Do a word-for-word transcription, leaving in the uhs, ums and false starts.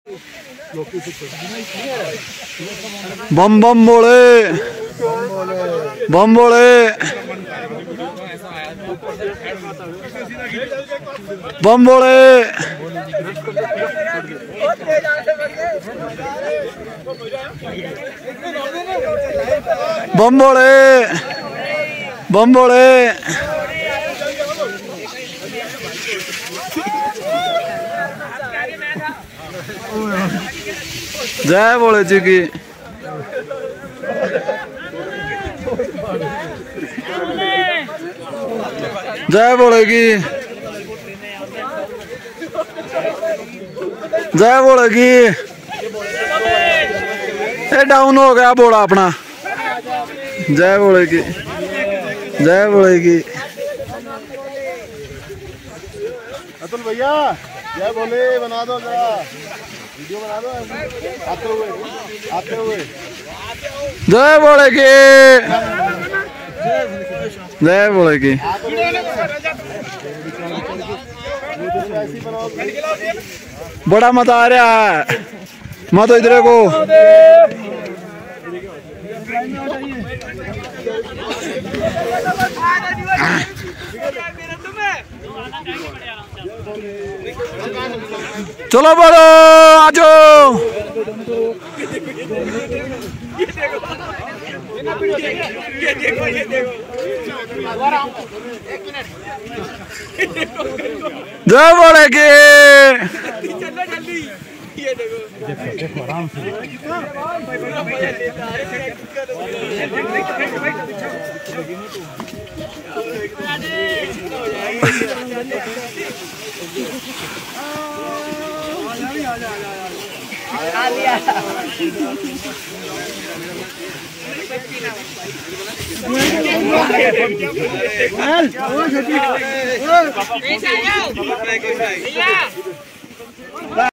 बम बम बोले बम बोले बम बोले बम बोले बम बोले जय बोले जी की जय बोलेगी जय बोलेगी। ये डाउन हो गया बोला अपना। जय बोलेगी जय बोलेगी। अतुल भैया जय बोले बना दो जरा वीडियो बना दो आते हुए आते हुए। जय बोलेगी जय बोलेगी। बड़ा मजा आ रहा है मत इधर को। चलो बड़ो आजो जय बोलेगी